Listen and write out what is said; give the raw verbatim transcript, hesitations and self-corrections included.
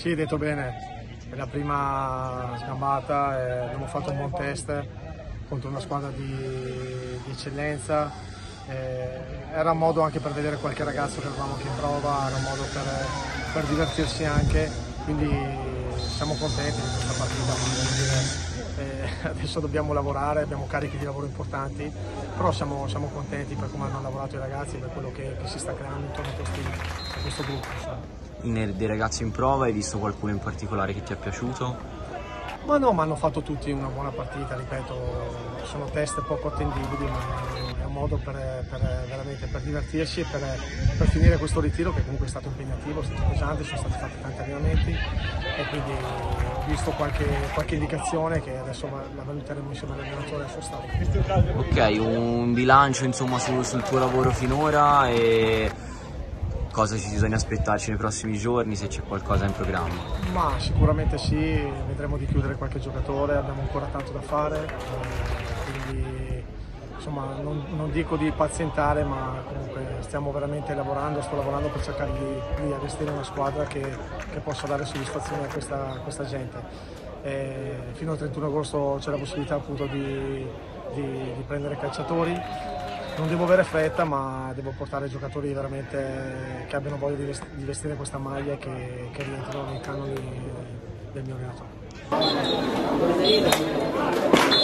Sì, hai detto bene, è la prima sgambata, eh, abbiamo fatto un buon test contro una squadra di, di eccellenza, eh, era un modo anche per vedere qualche ragazzo che avevamo anche in prova, era un modo per, per divertirsi anche, quindi siamo contenti di questa partita. Eh, adesso dobbiamo lavorare, abbiamo carichi di lavoro importanti, però siamo, siamo contenti per come hanno lavorato i ragazzi e per quello che, che si sta creando intorno a, questi, a questo gruppo. Insomma. Dei ragazzi in prova hai visto qualcuno in particolare che ti è piaciuto? Ma no, ma hanno fatto tutti una buona partita, ripeto, sono test poco attendibili, ma è un modo per, per, veramente per divertirsi e per, per finire questo ritiro che comunque è stato impegnativo, è stato pesante, sono stati fatti tanti allenamenti e quindi ho visto qualche, qualche indicazione che adesso la valuteremo insieme all'allenatore al suo stato. Ok, un bilancio insomma sul, sul tuo lavoro finora e cosa ci bisogna aspettarci nei prossimi giorni, se c'è qualcosa in programma? Ma sicuramente sì, vedremo di chiudere qualche giocatore, abbiamo ancora tanto da fare, eh, quindi insomma non, non dico di pazientare, ma comunque stiamo veramente lavorando, sto lavorando per cercare di, di allestire una squadra che, che possa dare soddisfazione a questa, a questa gente. E fino al trentuno agosto c'è la possibilità appunto di, di, di prendere calciatori. Non devo avere fretta, ma devo portare giocatori veramente che abbiano voglia di vestire questa maglia e che, che rientrano nei canoni del mio allenatore.